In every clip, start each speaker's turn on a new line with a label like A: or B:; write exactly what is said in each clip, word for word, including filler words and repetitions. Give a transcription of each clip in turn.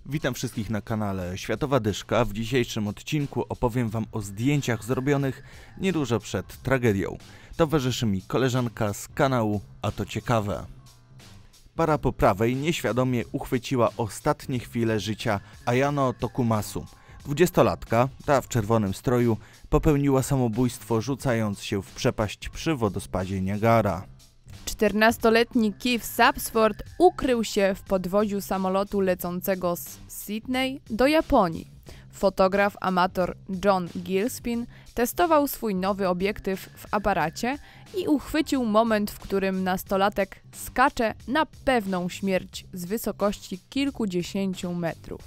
A: Witam wszystkich na kanale Światowa Dyszka. W dzisiejszym odcinku opowiem wam o zdjęciach zrobionych niedużo przed tragedią. Towarzyszy mi koleżanka z kanału A to ciekawe. Para po prawej nieświadomie uchwyciła ostatnie chwile życia Ayano Tokumasu. Dwudziestolatka, ta w czerwonym stroju, popełniła samobójstwo rzucając się w przepaść przy wodospadzie Niagara.
B: czternastoletni Keith Sapsford ukrył się w podwoziu samolotu lecącego z Sydney do Japonii. Fotograf amator John Gillespie testował swój nowy obiektyw w aparacie i uchwycił moment, w którym nastolatek skacze na pewną śmierć z wysokości kilkudziesięciu metrów.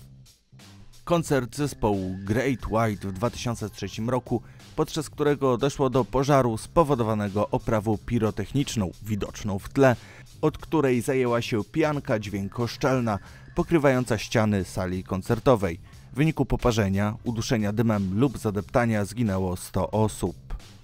A: Koncert zespołu Great White w dwa tysiące trzecim roku, podczas którego doszło do pożaru spowodowanego oprawą pirotechniczną, widoczną w tle, od której zajęła się pianka dźwiękoszczelna pokrywająca ściany sali koncertowej. W wyniku poparzenia, uduszenia dymem lub zadeptania zginęło sto osób.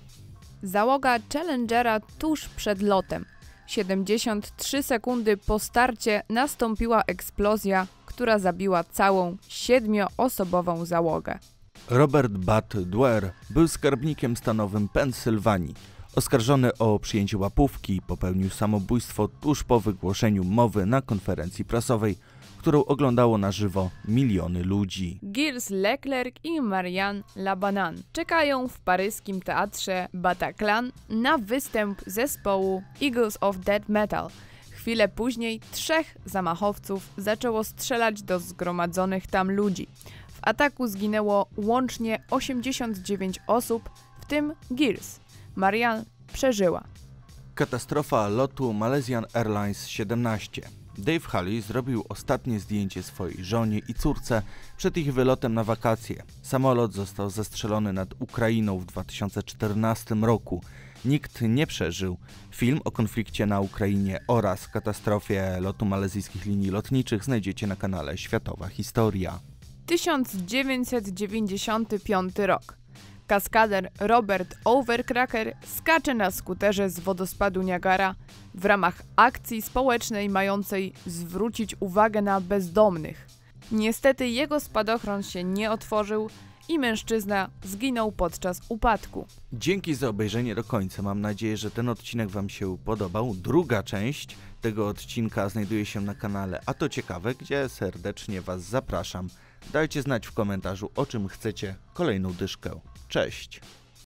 B: Załoga Challengera tuż przed lotem. siedemdziesiąt trzy sekundy po starcie nastąpiła eksplozja, która zabiła całą siedmioosobową załogę.
A: Robert Budd Dwyer był skarbnikiem stanowym Pensylwanii. Oskarżony o przyjęcie łapówki popełnił samobójstwo tuż po wygłoszeniu mowy na konferencji prasowej, którą oglądało na żywo miliony ludzi.
B: Gilles Leclerc i Marianne Labanan czekają w paryskim teatrze Bataclan na występ zespołu Eagles of Death Metal. Chwilę później trzech zamachowców zaczęło strzelać do zgromadzonych tam ludzi. W ataku zginęło łącznie osiemdziesiąt dziewięć osób, w tym Gilles. Marianne przeżyła.
A: Katastrofa lotu Malaysian Airlines siedemnaście. Dave Halley zrobił ostatnie zdjęcie swojej żonie i córce przed ich wylotem na wakacje. Samolot został zestrzelony nad Ukrainą w dwa tysiące czternastym roku. Nikt nie przeżył. Film o konflikcie na Ukrainie oraz katastrofie lotu malezyjskich linii lotniczych znajdziecie na kanale Światowa Historia.
B: tysiąc dziewięćset dziewięćdziesiąty piąty rok. Kaskader Robert Overcracker skacze na skuterze z wodospadu Niagara w ramach akcji społecznej mającej zwrócić uwagę na bezdomnych. Niestety jego spadochron się nie otworzył i mężczyzna zginął podczas upadku.
A: Dzięki za obejrzenie do końca. Mam nadzieję, że ten odcinek wam się podobał. Druga część tego odcinka znajduje się na kanale A to ciekawe, gdzie serdecznie was zapraszam. Dajcie znać w komentarzu, o czym chcecie kolejną dyszkę. Cześć!